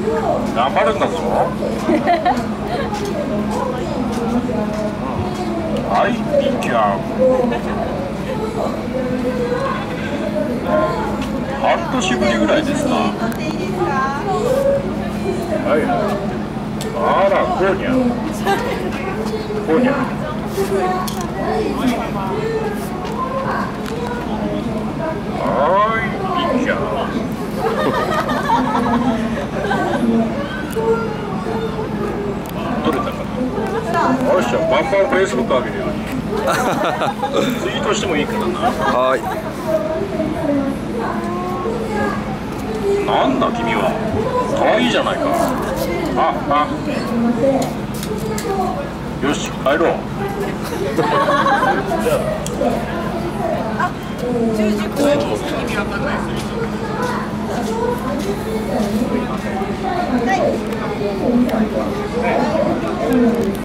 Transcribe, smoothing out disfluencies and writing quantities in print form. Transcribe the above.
頑張るんだぞ。はい、ピッチャー。半年ぶりぐらいですか。はい。あら、こうにゃ。こうにゃ。はい、ピッチャー。取れたかな。よっしゃ、バンバンフェイスブック上げるように。ツイートしてもいいからな。 はい。 なんだ君は。可愛いじゃないか。よし、帰ろう。 はい。